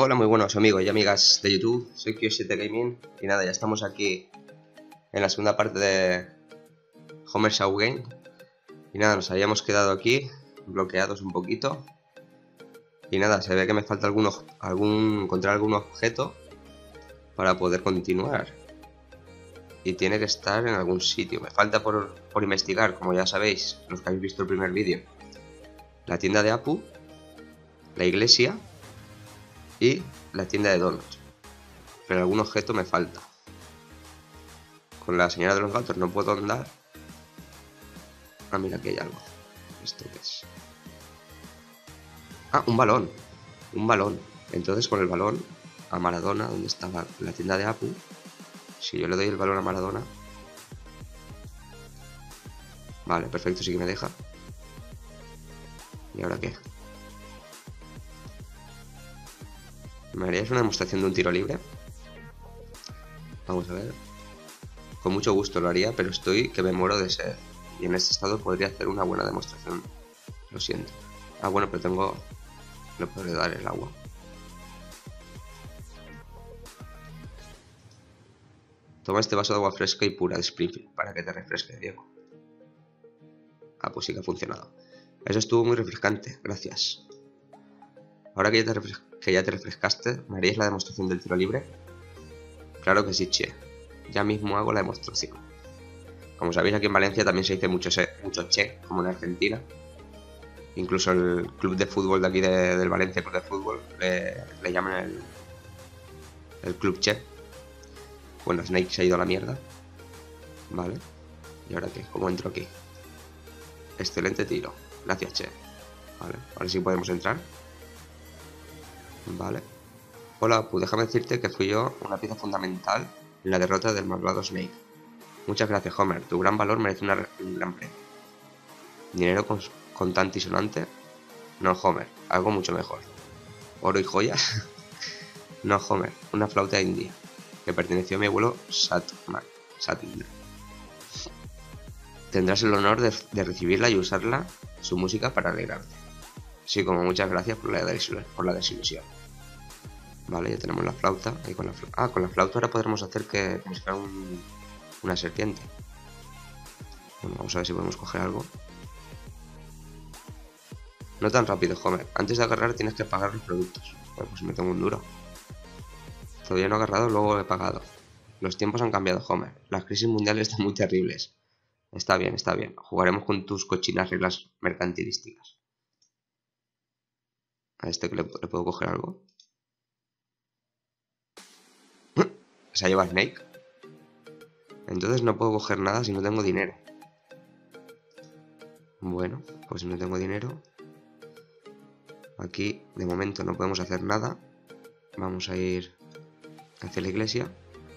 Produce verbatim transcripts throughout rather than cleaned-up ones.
Hola, muy buenos amigos y amigas de YouTube, soy Q siete Gaming y nada, ya estamos aquí en la segunda parte de Homer Show Game. Y nada, nos habíamos quedado aquí bloqueados un poquito. Y nada, se ve que me falta algún, algún encontrar algún objeto para poder continuar. Y tiene que estar en algún sitio. Me falta por, por investigar, como ya sabéis, los que habéis visto el primer vídeo, la tienda de Apu, la iglesia y la tienda de donuts. Pero algún objeto me falta. Con la señora de los gatos no puedo andar. Ah, mira, aquí hay algo. ¿Esto qué es? Ah, un balón. Un balón. Entonces con el balón a Maradona, donde estaba la tienda de Apu, si yo le doy el balón a Maradona... Vale, perfecto, sí que me deja. ¿Y ahora qué? ¿Me haríais una demostración de un tiro libre? Vamos a ver. Con mucho gusto lo haría, pero estoy que me muero de sed. Y en este estado podría hacer una buena demostración. Lo siento. Ah, bueno, pero tengo... Le podré dar el agua. Toma este vaso de agua fresca y pura de Springfield para que te refresque, Diego. Ah, pues sí que ha funcionado. Eso estuvo muy refrescante, gracias. Ahora que ya te, refres que ya te refrescaste, ¿me haríais la demostración del tiro libre? Claro que sí, che. Ya mismo hago la demostración. Como sabéis, aquí en Valencia también se dice mucho, mucho che, como en Argentina. Incluso el club de fútbol de aquí de, del Valencia Club de Fútbol le, le llaman el, el club che. Bueno, Snake se ha ido a la mierda. Vale. ¿Y ahora qué? ¿Cómo entro aquí? Excelente tiro. Gracias, che. Vale, ahora sí podemos entrar. Vale. Hola, pues déjame decirte que fui yo una pieza fundamental en la derrota del malvado Snake. Muchas gracias, Homer. Tu gran valor merece una, un gran premio. ¿Dinero con, contante y sonante? No, Homer. Algo mucho mejor. ¿Oro y joyas? No, Homer. Una flauta india que perteneció a mi abuelo Satman. Satman. Tendrás el honor de, de recibirla y usarla, su música, para alegrarte. Sí, como muchas gracias por la, por la desilusión. Vale, ya tenemos la flauta. Ahí con la flauta. Ah, con la flauta ahora podremos hacer que como si fuera un, una serpiente. Bueno, vamos a ver si podemos coger algo. No tan rápido, Homer. Antes de agarrar tienes que pagar los productos. Bueno, pues me tengo un duro. Todavía no he agarrado, luego he pagado. Los tiempos han cambiado, Homer. Las crisis mundiales están muy terribles. Está bien, está bien. Jugaremos con tus cochinas reglas mercantilísticas. A este que le, le puedo coger algo. Se ha llevado Snake. Entonces no puedo coger nada si no tengo dinero. Bueno, pues si no tengo dinero. Aquí de momento no podemos hacer nada. Vamos a ir hacia la iglesia.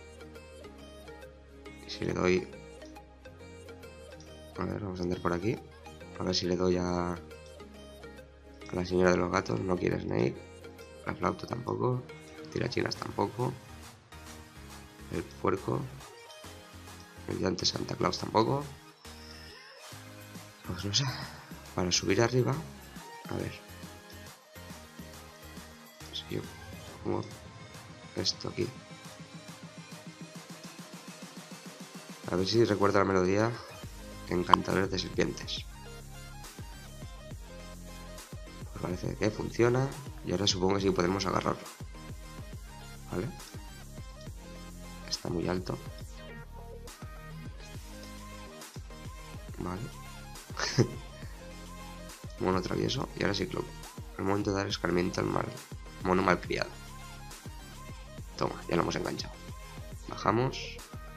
Y si le doy... A ver, vamos a andar por aquí. A ver si le doy a... A la señora de los gatos. No quiere Snake. La flauta tampoco. Tirachinas tampoco. El puerco. El llante Santa Claus tampoco. Pues no sé. Para subir arriba. A ver. Si yo pongo esto aquí. A ver si recuerdo la melodía. Encantadores de serpientes. Pues parece que funciona. Y ahora supongo que sí podemos agarrarlo. Vale. Está muy alto. Vale. Mono travieso. Y ahora sí, club. El momento de dar escarmiento al mal. Mono malcriado. Toma, ya lo hemos enganchado. Bajamos.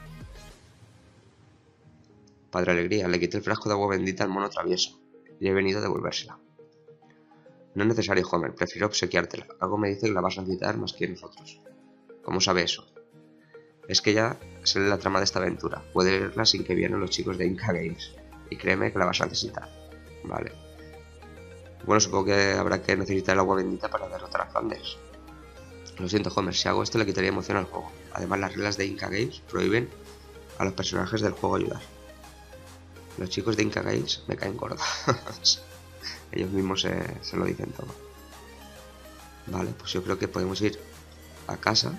Padre Alegría, le quité el frasco de agua bendita al mono travieso. Y he venido a devolvérsela. No es necesario, Homer. Prefiero obsequiártela. Algo me dice que la vas a necesitar más que nosotros. ¿Cómo sabe eso? Es que ya sé la trama de esta aventura. Puede leerla sin que vieran los chicos de Inca Games. Y créeme que la vas a necesitar. Vale. Bueno, supongo que habrá que necesitar el agua bendita para derrotar a Flanders. Lo siento, Homer. Si hago esto le quitaría emoción al juego. Además, las reglas de Inca Games prohíben a los personajes del juego ayudar. Los chicos de Inca Games me caen gordos. Ellos mismos se, se lo dicen todo. Vale, pues yo creo que podemos ir a casa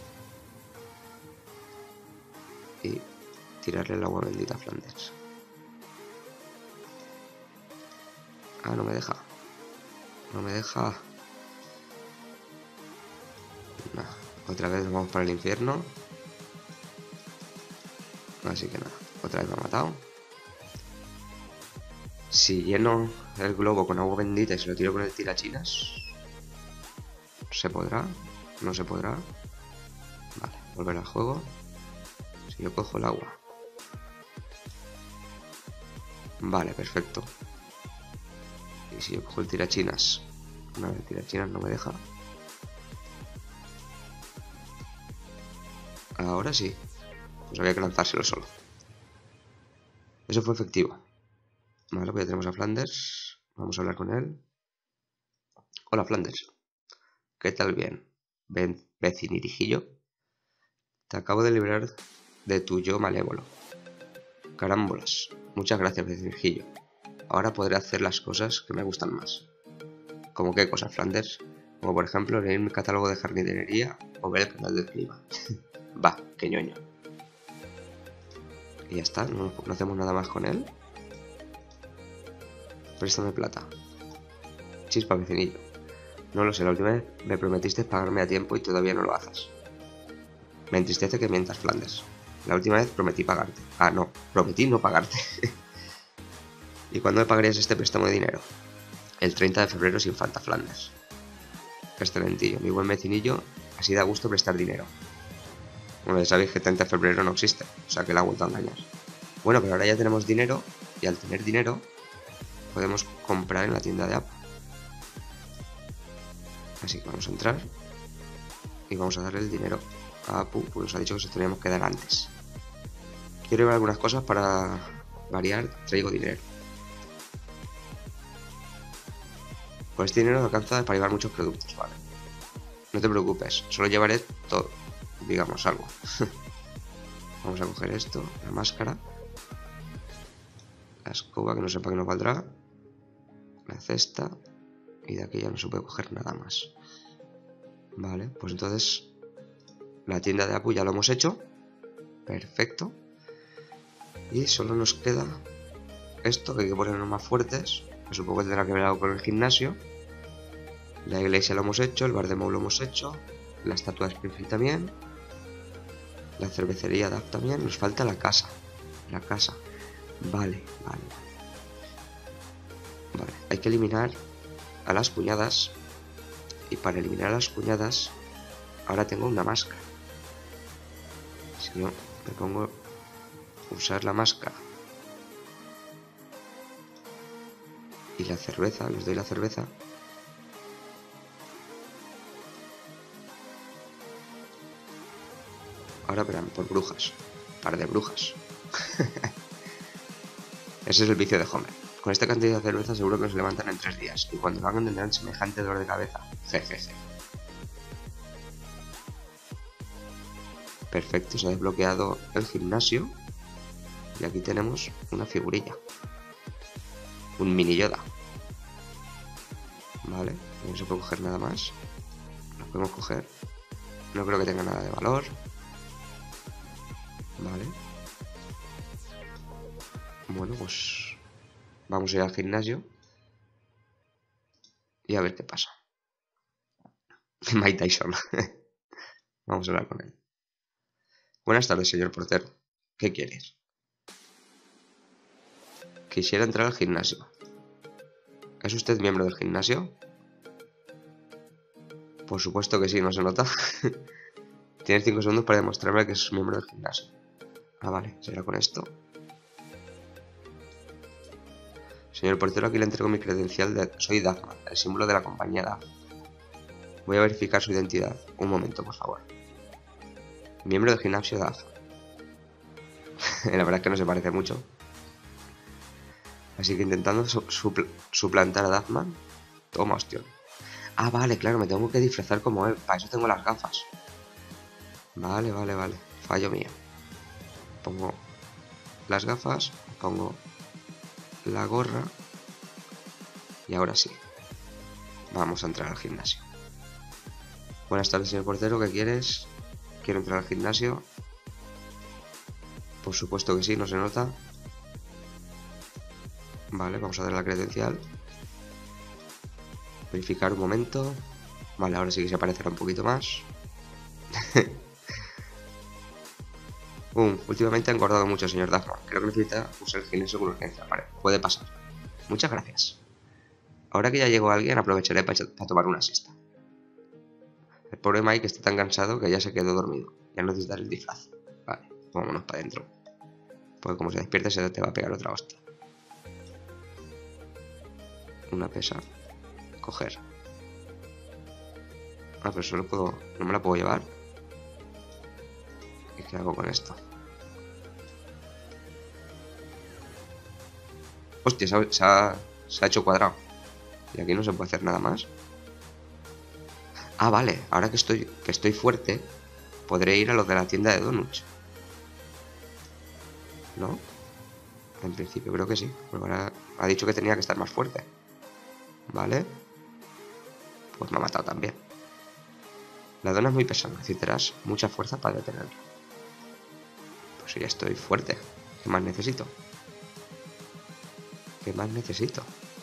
y tirarle el agua bendita a Flanders. Ah, no me deja. No me deja. Nah, otra vez nos vamos para el infierno. Así que nada, otra vez me ha matado. Si lleno el globo con agua bendita y se lo tiro con el tirachinas, ¿se podrá? ¿No se podrá? Vale, volver al juego. Si yo cojo el agua. Vale, perfecto. Y si yo cojo el tirachinas, no, el tirachinas no me deja. Ahora sí. Pues había que lanzárselo solo. Eso fue efectivo. Vale, pues ya tenemos a Flanders. Vamos a hablar con él. Hola, Flanders. ¿Qué tal bien? Ven, vecinirijillo. Te acabo de liberar de tu yo malévolo. Carámbolas. Muchas gracias, vecinirijillo. Ahora podré hacer las cosas que me gustan más. ¿Cómo qué cosas, Flanders? Como por ejemplo leer mi catálogo de jardinería o ver el canal del clima. Va, qué ñoño. Y ya está, no, no hacemos nada más con él. Préstame plata. Chispa, vecinillo. No lo sé, la última vez me prometiste pagarme a tiempo y todavía no lo haces. Me entristece que mientas, Flanders. La última vez prometí pagarte. Ah, no, prometí no pagarte. ¿Y cuándo me pagarías este préstamo de dinero? El treinta de febrero sin falta, Flanders. Excelentillo, mi buen vecinillo, así da gusto prestar dinero. Bueno, ya sabéis que el treinta de febrero no existe, o sea que la ha vuelto a engañar. Bueno, pero ahora ya tenemos dinero, y al tener dinero, podemos comprar en la tienda de Apple. Así que vamos a entrar, y vamos a darle el dinero a Apu, pues nos ha dicho que se teníamos que dar antes. Quiero ver algunas cosas para variar, traigo dinero. Con este dinero alcanza para llevar muchos productos, vale. No te preocupes, solo llevaré todo, digamos algo. Vamos a coger esto, la máscara, la escoba que no sé para qué nos valdrá, la cesta, y de aquí ya no se puede coger nada más. Vale, pues entonces la tienda de Apu ya lo hemos hecho. Perfecto. Y solo nos queda esto, que hay que ponernos más fuertes. Que supongo que tendrá que ver algo con el gimnasio. La iglesia lo hemos hecho, el bar de Mou lo hemos hecho, la estatua de Springfield también, la cervecería D A F también. Nos falta la casa. La casa. Vale, vale. Vale, hay que eliminar a las cuñadas. Y para eliminar a las cuñadas, ahora tengo una máscara. Si no, me pongo a usar la máscara y la cerveza, les doy la cerveza. Ahora verán, por brujas. Par de brujas. Ese es el vicio de Homer. Con esta cantidad de cerveza seguro que nos levantan en tres días. Y cuando lo hagan tendrán semejante dolor de cabeza. Jejeje. Perfecto, se ha desbloqueado el gimnasio. Y aquí tenemos una figurilla. Un mini Yoda. Vale, no se puede coger nada más. Lo podemos coger. No creo que tenga nada de valor. Vale. Bueno, pues vamos a ir al gimnasio y a ver qué pasa. Mike Tyson. Vamos a hablar con él. Buenas tardes, señor portero. ¿Qué quieres? Quisiera entrar al gimnasio. ¿Es usted miembro del gimnasio? Por supuesto que sí, no se nota. Tienes cinco segundos para demostrarme que es miembro del gimnasio. Ah, vale, será con esto. Señor portero, aquí le entrego mi credencial de... Soy Duffman, el símbolo de la compañía D A F. Voy a verificar su identidad. Un momento, por favor. Miembro del gimnasio D A F. La verdad es que no se parece mucho. Así que intentando su supl suplantar a Duffman. Toma, hostia. Ah, vale, claro, me tengo que disfrazar como él. Para eso tengo las gafas. Vale, vale, vale. Fallo mío. Pongo las gafas. Pongo la gorra. Y ahora sí. Vamos a entrar al gimnasio. Buenas tardes, señor portero, ¿qué quieres? ¿Quiero entrar al gimnasio? Por supuesto que sí, no se nota. Vale, vamos a dar la credencial. Verificar un momento. Vale, ahora sí que se aparecerá un poquito más. um, últimamente ha engordado mucho, señor Duffman. Creo que necesita usar el gimnasio con urgencia. Vale, puede pasar. Muchas gracias. Ahora que ya llegó alguien, aprovecharé para, para tomar una siesta. El pobre Mike está tan cansado que ya se quedó dormido. Ya no necesita el disfraz. Vale, vámonos para adentro. Porque como se despierte se te va a pegar otra hostia. Una pesa. Coger. Ah, pero solo puedo... No me la puedo llevar. ¿Y qué hago con esto? Hostia, se ha, se ha, se ha hecho cuadrado. Y aquí no se puede hacer nada más. Ah, vale. Ahora que estoy, que estoy fuerte, podré ir a los de la tienda de donuts. ¿No? En principio creo que sí. Pero ahora ha dicho que tenía que estar más fuerte. Vale. Pues me ha matado también. La dona es muy pesada. Necesitarás mucha fuerza para detenerla. Pues ya estoy fuerte. ¿Qué más necesito? ¿Qué más necesito?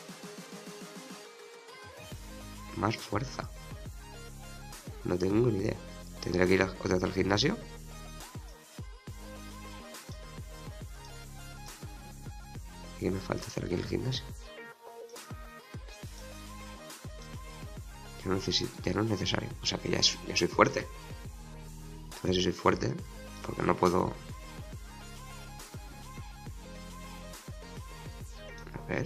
Más fuerza. No tengo ni idea. ¿Tendré que ir a, otra vez al gimnasio? ¿Qué me falta hacer aquí en el gimnasio? Ya no, necesito, ya no es necesario. O sea que ya, es, ya soy fuerte. Entonces si soy fuerte, porque no puedo... A ver...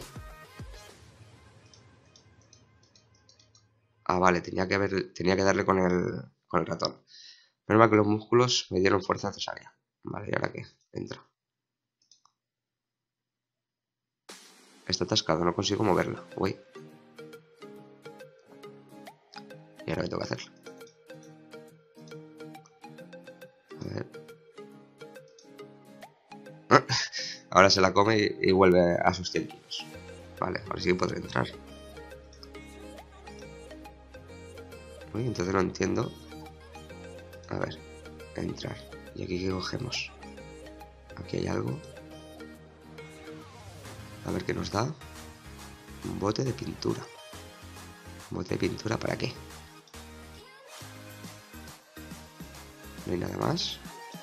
Ah, vale, tenía que haber, tenía que darle con el, con el ratón. Menos mal que los músculos me dieron fuerza necesaria. Vale, ¿y ahora qué? Entra. Está atascado, no consigo moverlo. Uy. ¿Y ahora qué tengo que hacer? A ver. Ahora se la come y, y vuelve a sus cien kilos. Vale, ahora sí que podré entrar. Uy, entonces no entiendo. A ver, entrar. ¿Y aquí qué cogemos? Aquí hay algo. A ver qué nos da. Un bote de pintura. ¿Un bote de pintura para qué? No hay nada más.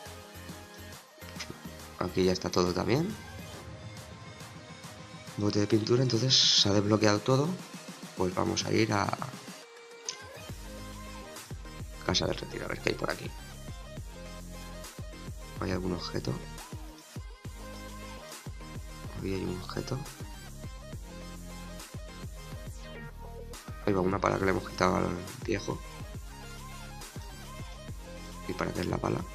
Aquí ya está todo también. Bote de pintura, entonces se ha desbloqueado todo. Pues vamos a ir a... Casa del retiro, a ver qué hay por aquí. ¿Hay algún objeto? Aquí hay un objeto. Ahí va una pala que le hemos quitado al viejo. ¿Y para qué es la pala?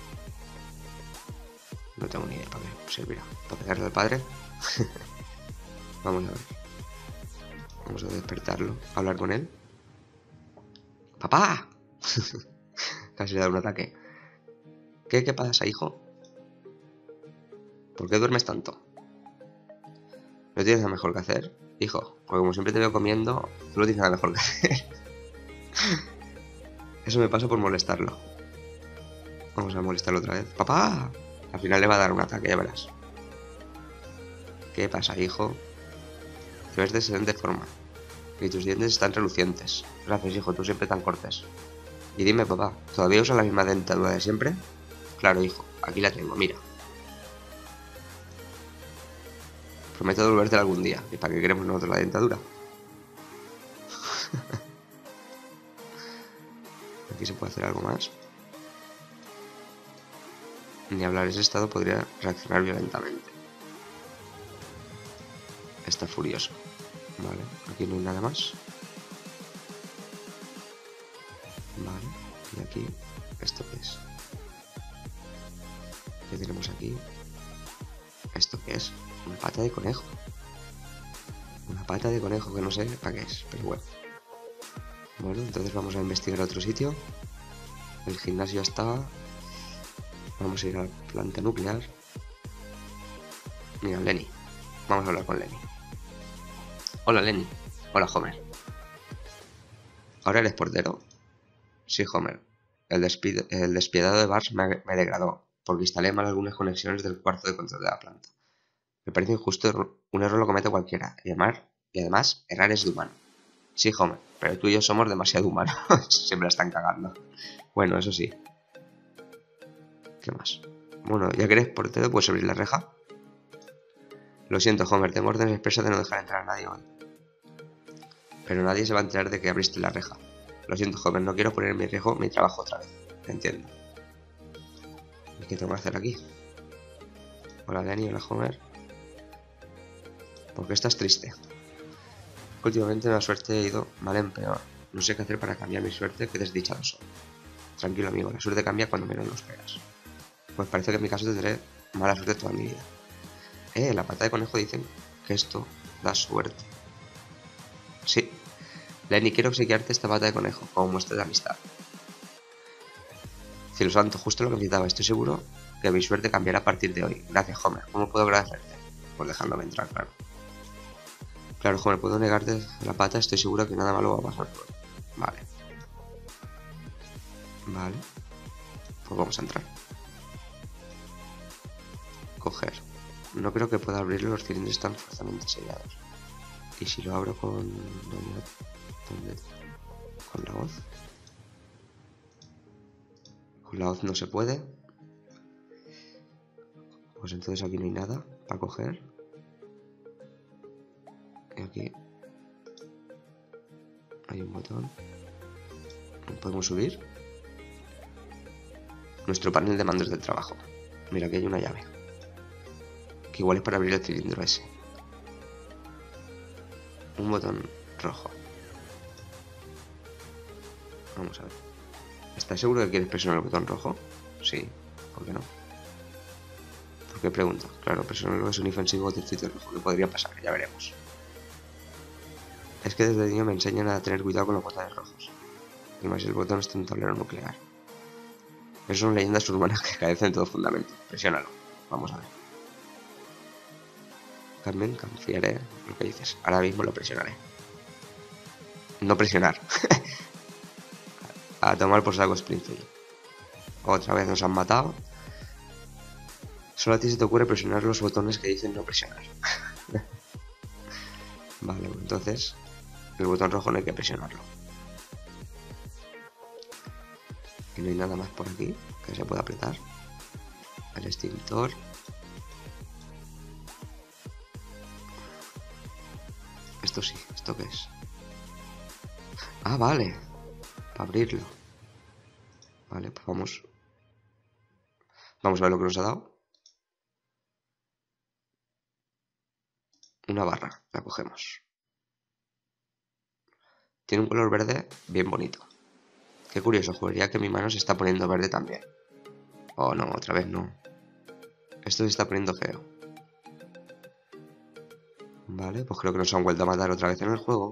No tengo ni idea para qué servirá. ¿Para pegarle al padre? Vamos a ver. Vamos a despertarlo. A hablar con él. ¡Papá! Casi le da un ataque. ¿Qué, qué pasa, hijo? ¿Por qué duermes tanto? ¿No tienes nada mejor que hacer, hijo? Porque como siempre te veo comiendo, tú no tienes nada mejor que hacer. Eso me pasa por molestarlo. Vamos a molestarlo otra vez. ¡Papá! Al final le va a dar un ataque, ya verás. ¿Qué pasa, hijo? Te ves de excelente forma. Y tus dientes están relucientes. Gracias, hijo, tú siempre tan cortés. Y dime, papá, ¿todavía usas la misma dentadura de siempre? Claro, hijo, aquí la tengo, mira. Prometo devolvértela algún día. ¿Y para qué queremos nosotros la dentadura? Aquí se puede hacer algo más. Ni hablar, ese estado podría reaccionar violentamente. Está furioso. Vale, aquí no hay nada más. Vale, y aquí, ¿esto qué es? ¿Qué tenemos aquí? ¿Esto qué es? Una pata de conejo. Una pata de conejo que no sé para qué es, pero bueno. Bueno, entonces vamos a investigar otro sitio. El gimnasio estaba. Vamos a ir a la planta nuclear. Mira, Lenny. Vamos a hablar con Lenny. Hola, Lenny. Hola, Homer. ¿Ahora eres portero? Sí, Homer. El, despido, el despiadado de Bars me, me degradó, porque instalé mal algunas conexiones del cuarto de control de la planta. Me parece injusto, un error lo comete cualquiera, y además, y además errar es de humano. Sí, Homer, pero tú y yo somos demasiado humanos. Siempre la están cagando. Bueno, eso sí. ¿Qué más? Bueno, ya que eres portero, ¿puedes abrir la reja? Lo siento, Homer, tengo órdenes expresas de no dejar entrar a nadie hoy. Pero nadie se va a enterar de que abriste la reja. Lo siento, Homer, no quiero poner en mi riesgo mi trabajo otra vez. Entiendo. ¿Y qué tengo que hacer aquí? Hola, Lenny, hola, Homer. ¿Por qué estás triste? Últimamente la suerte ha ido mal en peor. No sé qué hacer para cambiar mi suerte, que desdichado soy. Tranquilo, amigo, la suerte cambia cuando menos lo esperas. Pues parece que en mi caso tendré mala suerte toda mi vida. Eh, la pata de conejo dicen que esto da suerte. Sí. Lenny, quiero obsequiarte esta pata de conejo, como muestra de amistad. Cielo santo, justo lo que necesitaba. Estoy seguro que mi suerte cambiará a partir de hoy. Gracias, Homer. ¿Cómo puedo agradecerte? Pues dejándome entrar, claro. Claro, Homer, puedo negarte la pata. Estoy seguro que nada malo va a pasar por hoy. Vale. Vale. Pues vamos a entrar. Coger. No creo que pueda abrirlo, los cilindros están fuertemente sellados. ¿Y si lo abro con... ¿Dónde? ¿Dónde? ¿Con la hoz? Con la hoz no se puede. Pues entonces aquí no hay nada para coger. Y aquí hay un botón. ¿Podemos subir? Nuestro panel de mandos del trabajo. Mira, aquí hay una llave. Que igual es para abrir el cilindro ese. Un botón rojo. Vamos a ver. ¿Estás seguro que quieres presionar el botón rojo? Sí. ¿Por qué no? ¿Por qué pregunta? Claro, presionarlo es un ofensivo del sitio rojo. ¿Qué podría pasar? Ya veremos. Es que desde niño me enseñan a tener cuidado con los botones rojos. Además, el botón está en un tablero nuclear. Esas son leyendas urbanas que carecen de todo fundamento. Presiónalo. Vamos a ver. Carmen, confiaré en lo que dices. Ahora mismo lo presionaré. No presionar. A tomar por saco Springfield. Otra vez nos han matado. Solo a ti se te ocurre presionar los botones que dicen no presionar. Vale, pues entonces el botón rojo no hay que presionarlo. Y no hay nada más por aquí que se pueda apretar. El extintor. Esto sí, ¿esto qué es? Ah, vale. Para abrirlo. Vale, pues vamos. Vamos a ver lo que nos ha dado. Una barra, la cogemos. Tiene un color verde bien bonito. Qué curioso, juraría que mi mano se está poniendo verde también. Oh no, otra vez no. Esto se está poniendo feo. Vale, pues creo que nos han vuelto a matar otra vez en el juego.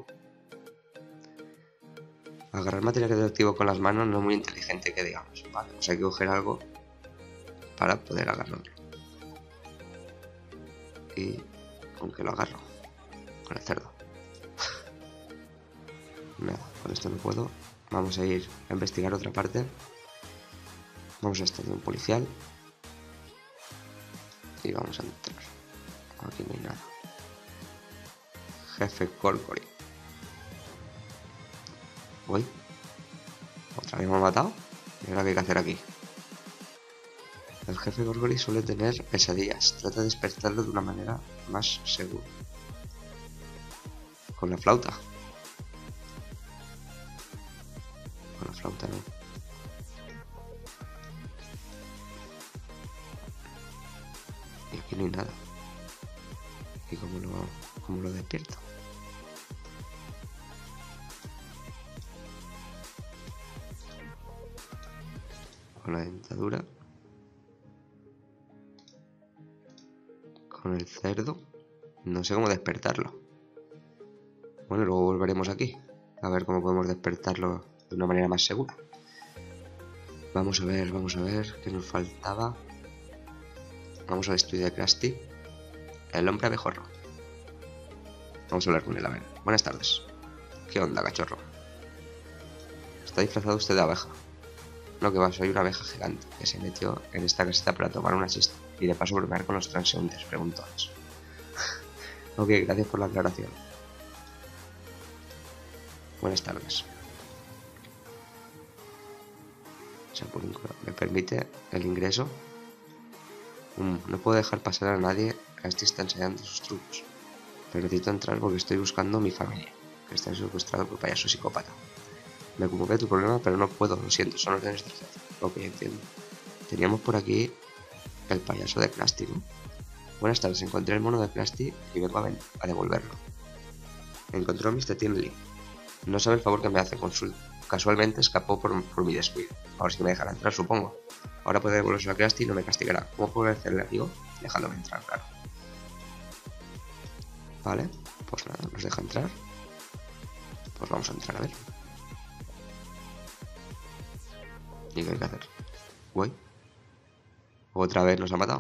Agarrar material radioactivo con las manos no es muy inteligente, que digamos. Vale, pues hay que coger algo para poder agarrarlo. ¿Y con qué lo agarro? Con el cerdo. Nada, con esto no puedo. Vamos a ir a investigar otra parte. Vamos a estación policial. Y vamos a entrar. Aquí no hay nada. Jefe Corcory. Uy. Otra vez me ha matado. ¿Y ahora qué hay que hacer aquí? El jefe Corcory suele tener pesadillas. Trata de despertarlo de una manera más segura. Con la flauta. Con la flauta no. Y aquí no hay nada. ¿Y cómo lo, cómo lo despierto? Con la dentadura. Con el cerdo. No sé cómo despertarlo. Bueno, luego volveremos aquí. A ver cómo podemos despertarlo de una manera más segura. Vamos a ver, vamos a ver. ¿Qué nos faltaba? Vamos al estudio de Krusty. El hombre abejorro. Vamos a hablar con él, a ver. Buenas tardes. ¿Qué onda, cachorro? Está disfrazado usted de abeja. No, que va, soy una abeja gigante que se metió en esta caseta para tomar una siesta y de paso bromear con los transeúntes preguntones. Ok, gracias por la aclaración. Buenas tardes. Chapulín me permite el ingreso. Mm, no puedo dejar pasar a nadie. Krusty está enseñando sus trucos. Pero necesito entrar porque estoy buscando a mi familia, que está secuestrado por payaso psicópata. Me comuniqué tu problema, pero no puedo, lo siento, son órdenes del jefe. Ok, entiendo. Teníamos por aquí el payaso de Krusty, ¿no? Buenas tardes, encontré el mono de Krusty y vengo a, a devolverlo. Encontró a mister Tinley. No sabe el favor que me hace con su... Casualmente escapó por, por mi descuido. Ahora sí que me dejará entrar, supongo. Ahora puede devolverse a Krusty y no me castigará. ¿Cómo puedo hacerle amigo? Dejándome entrar, claro. Vale, pues nada, nos deja entrar. Pues vamos a entrar, a ver. ¿Y qué hay que hacer? Uy. Otra vez nos ha matado.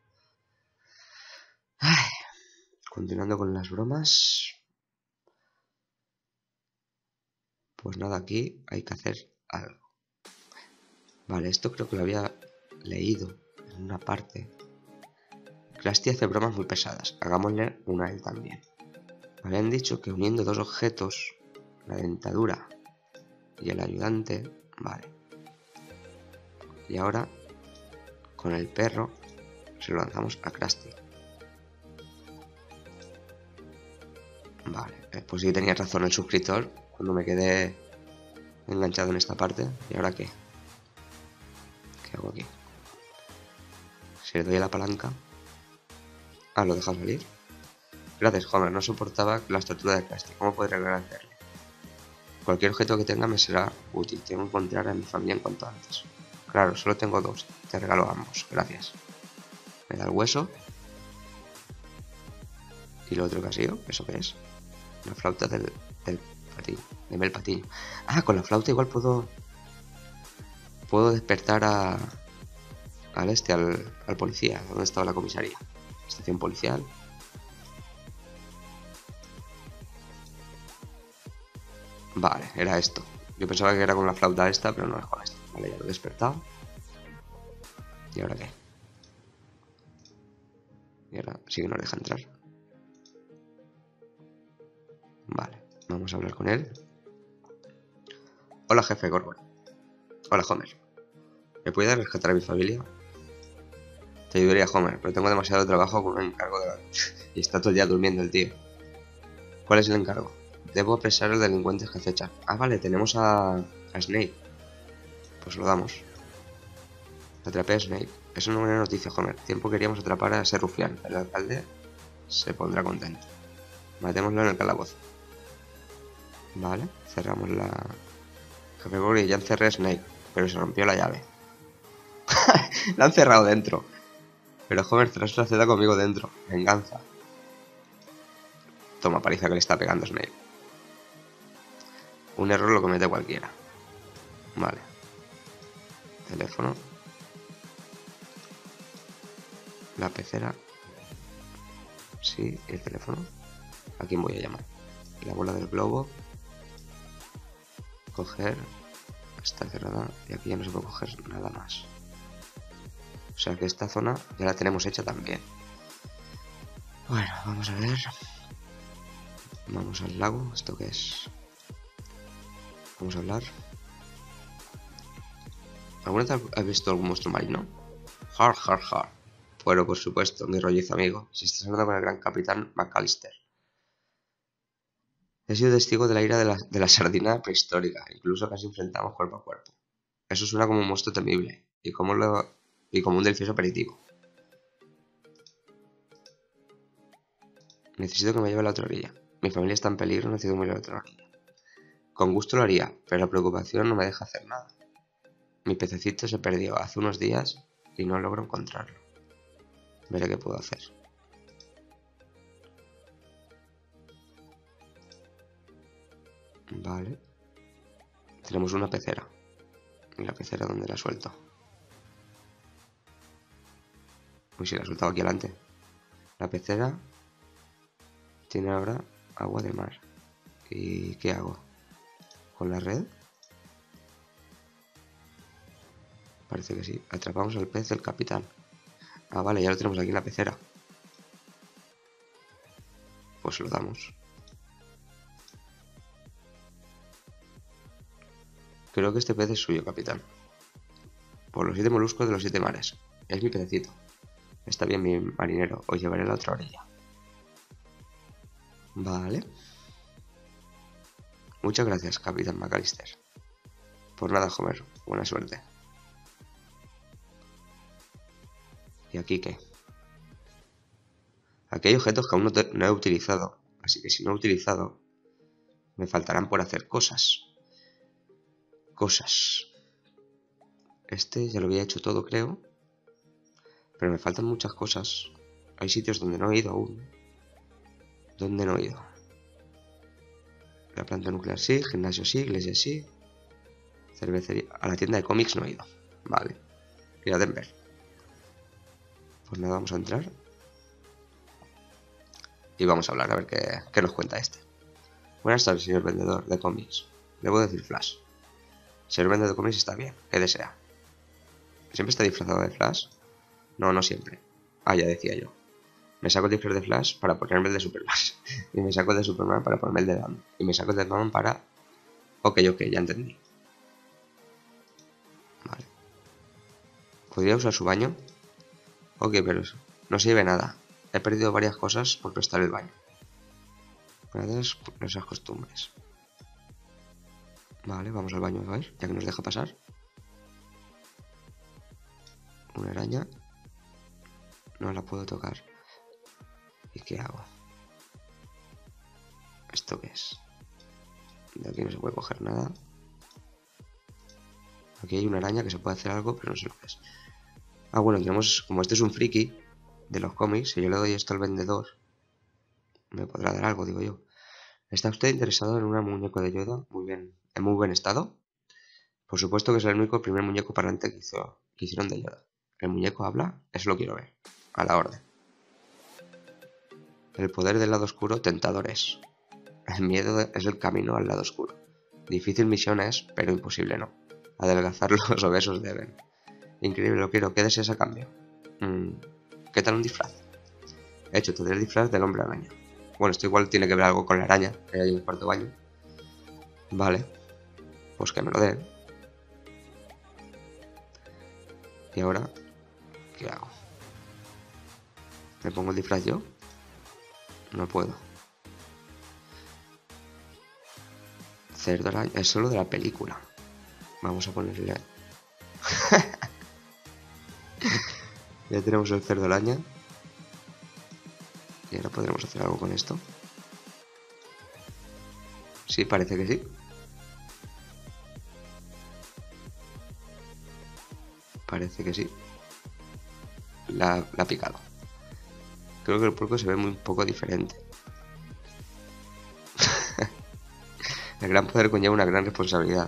Ay. Continuando con las bromas. Pues nada, aquí hay que hacer algo. Vale, esto creo que lo había leído en una parte. Krusty hace bromas muy pesadas. Hagámosle una a él también. Me habían dicho que uniendo dos objetos, la dentadura y el ayudante, vale. Y ahora, con el perro, se lo lanzamos a Krusty. Vale, eh, pues sí que tenía razón el suscriptor cuando me quedé enganchado en esta parte. ¿Y ahora qué? ¿Qué hago aquí? Si le doy a la palanca... Ah, ¿lo deja salir? Gracias, Homer. No soportaba la estatura de Krusty. ¿Cómo podría agradecerle? Cualquier objeto que tenga me será útil. Tengo que encontrar a mi familia en cuanto antes. Claro, solo tengo dos. Te regalo ambos. Gracias. Me da el hueso. ¿Y lo otro que ha sido? ¿Eso qué es? La flauta del, del Patiño. De Mel Patiño. Ah, con la flauta igual puedo... Puedo despertar a... Al este, al, al policía. ¿Dónde estaba la comisaría? Estación policial. Vale, era esto. Yo pensaba que era con la flauta esta, pero no es con esta. Vale, ya lo he despertado. ¿Y ahora qué? Y ahora sí que nos deja entrar. Vale, vamos a hablar con él. Hola, jefe Gorgon. Hola, Homer. ¿Me puedes rescatar a mi familia? Te ayudaría, Homer, pero tengo demasiado trabajo con un encargo de la... y está todo el día durmiendo el tío. ¿Cuál es el encargo? Debo apresar a los delincuentes que acechan. Ah, vale, tenemos a... a Snake. Pues lo damos. Atrapé a Snake. Es una buena noticia, Homer. Tiempo queríamos atrapar a ese rufián. El alcalde se pondrá contento. Matémoslo en el calabozo. Vale, cerramos la... Jefe Gorgon, ya encerré a Snake, pero se rompió la llave. La han cerrado dentro. Pero Homer, tras la ceda conmigo dentro. Venganza. Toma, paliza que le está pegando Snake. Un error lo comete cualquiera. Vale. Teléfono. La pecera. Sí, el teléfono. ¿A quién voy a llamar? La bola del globo. Coger. Está cerrada. Y aquí ya no se puede coger nada más. O sea que esta zona ya la tenemos hecha también. Bueno, vamos a ver. Vamos al lago. ¿Esto qué es? Vamos a hablar. ¿Alguna vez has visto algún monstruo marino? Har, har, har. Bueno, por supuesto, mi rollizo amigo. Si estás hablando con el gran capitán McAllister. He sido testigo de la ira de la, de la sardina prehistórica. Incluso casi enfrentamos cuerpo a cuerpo. Eso suena como un monstruo temible. Y como, lo, y como un delicioso aperitivo. Necesito que me lleve a la otra orilla. Mi familia está en peligro, necesito muy a la otra orilla. Con gusto lo haría, pero la preocupación no me deja hacer nada. Mi pececito se perdió hace unos días y no logro encontrarlo. Veré qué puedo hacer. Vale. Tenemos una pecera. ¿Y la pecera dónde la suelto? Uy, si la he soltado aquí adelante. La pecera tiene ahora agua de mar. ¿Y qué hago? ¿Con la red? Parece que sí. Atrapamos al pez del capitán. Ah, vale, ya lo tenemos aquí en la pecera. Pues lo damos. Creo que este pez es suyo, capitán. Por los siete moluscos de los siete mares. Es mi pececito. Está bien, mi marinero. Os llevaré a la otra orilla. Vale. Muchas gracias, capitán McAllister. Por nada, Homer. Buena suerte. ¿Y aquí qué? Aquí hay objetos que aún no, te, no he utilizado. Así que si no he utilizado, me faltarán por hacer cosas. Cosas. Este ya lo había hecho todo, creo. Pero me faltan muchas cosas. Hay sitios donde no he ido aún. ¿Dónde no he ido? La planta nuclear sí, gimnasio sí, iglesia sí. Cervecería. A la tienda de cómics no he ido. Vale. Ir a Denver. Pues nada, vamos a entrar. Y vamos a hablar a ver qué, qué nos cuenta este. Buenas tardes, señor vendedor de cómics. Debo decir Flash. Señor vendedor de cómics está bien. ¿Qué desea? ¿Siempre está disfrazado de Flash? No, no siempre. Ah, ya decía yo. Me saco el disfraz de Flash para ponerme el de Superman. Y me saco el de Superman para ponerme el de Batman. Y me saco el de Batman para... Ok, ok, ya entendí. Vale. ¿Podría usar su baño? Ok, pero no sirve nada. He perdido varias cosas por prestar el baño. Gracias por esas costumbres. Vale, vamos al baño a ver, ya que nos deja pasar. Una araña. No la puedo tocar. ¿Y qué hago? ¿Esto qué es? De aquí no se puede coger nada. Aquí hay una araña que se puede hacer algo, pero no sé lo que es. Ah, bueno, tenemos... Como este es un friki de los cómics, si yo le doy esto al vendedor, me podrá dar algo, digo yo. ¿Está usted interesado en un muñeco de Yoda? Muy bien. ¿En muy buen estado? Por supuesto que es el único primer muñeco parlante que, hizo, que hicieron de Yoda. ¿El muñeco habla? Eso lo quiero ver. A la orden. El poder del lado oscuro tentador es. El miedo es el camino al lado oscuro. Difícil misión es, pero imposible no. Adelgazar los obesos deben. Increíble, lo quiero. ¿Qué deseas a cambio? Mm, ¿Qué tal un disfraz? He hecho todo el disfraz del hombre araña. Bueno, esto igual tiene que ver algo con la araña, que hay en el cuarto baño. Vale. Pues que me lo den. Y ahora, ¿qué hago? ¿Me pongo el disfraz yo? No puedo. Cerdo araña. Es solo de la película. Vamos a ponerle... Ya tenemos el cerdo araña. Y ahora podremos hacer algo con esto. Sí, parece que sí. Parece que sí. La, la ha picado. Creo que el puerco se ve muy un poco diferente. El gran poder conlleva una gran responsabilidad.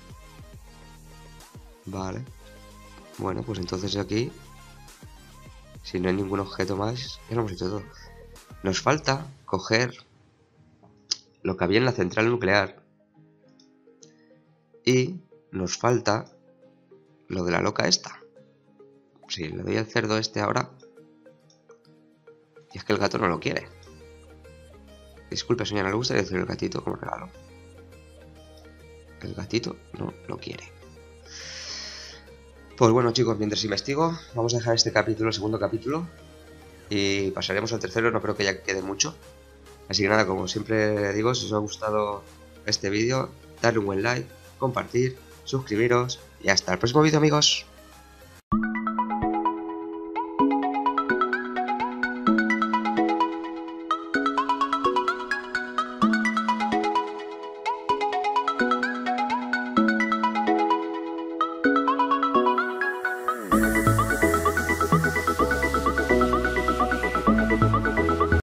Vale. Bueno, pues entonces aquí, si no hay ningún objeto más, ya lo hemos hecho todo. Nos falta coger lo que había en la central nuclear. Y nos falta lo de la loca esta. Si le doy al cerdo este ahora... Y es que el gato no lo quiere. Disculpe, señora, ¿le gustaría decir el gatito como regalo? El gatito no lo quiere. Pues bueno, chicos, mientras investigo, vamos a dejar este capítulo, el segundo capítulo. Y pasaremos al tercero, no creo que ya quede mucho. Así que nada, como siempre digo, si os ha gustado este vídeo, darle un buen like, compartir, suscribiros y hasta el próximo vídeo, amigos.